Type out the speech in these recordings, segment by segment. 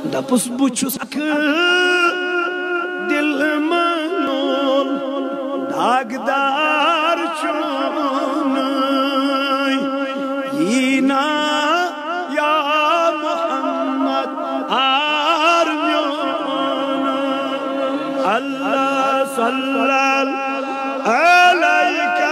दपुस बुछुस दिल मनोल दागदार चुन यीना या मोहम्मद आर म्योन अल्लाह सल्लल्लाहु अलैका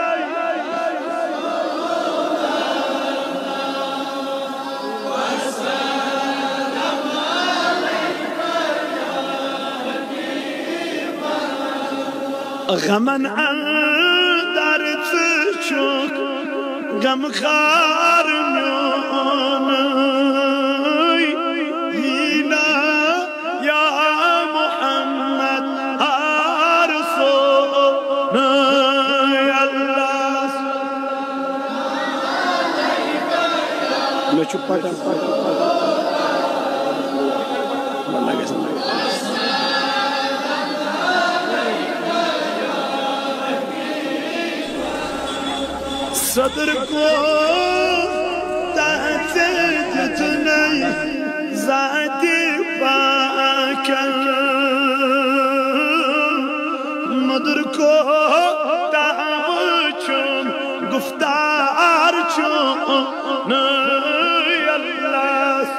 गमन अंदर चुक गम खार म्योन यीना या मोहम्मद आर सोन अल्लाह मैं चुप सदर को ताज़े जितने ज़ाती पाकर मदर को तावचुन गुफ्तार चुन अल्लाह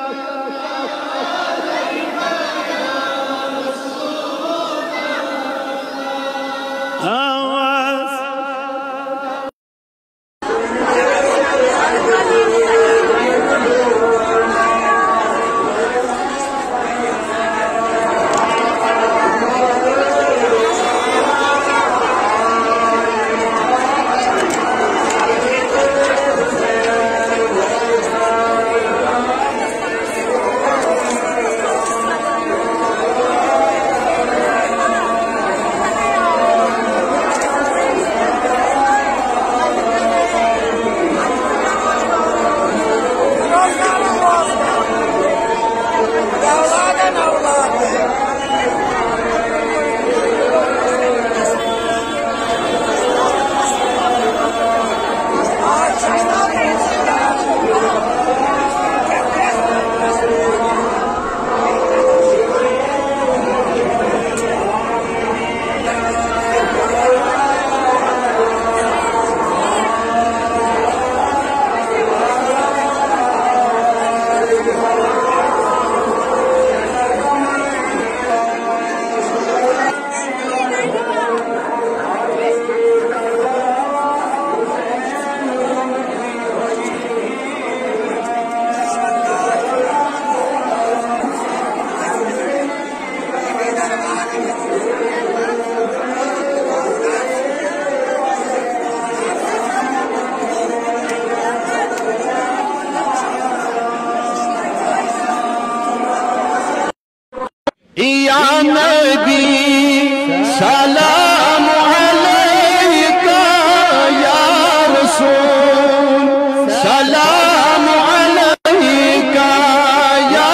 या नबी सलाम अलैका या रसूल सलाम अलैका या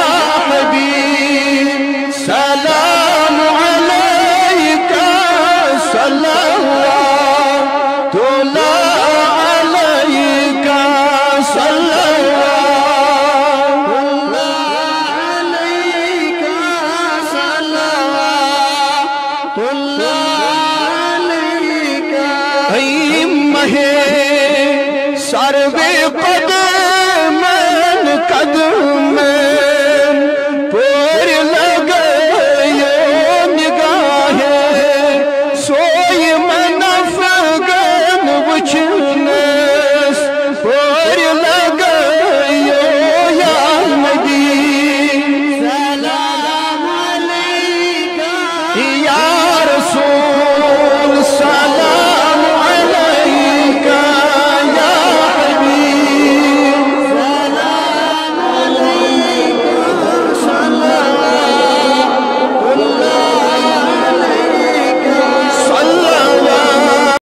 हबीब सलाम अलैका सल्लल्लाहु अलैका सर्वे कदमन कदमन पर लगायो निगाहे सोई मनफगन वचनस पर लगायो या नबी सलाम अलैका या रसूल सलाम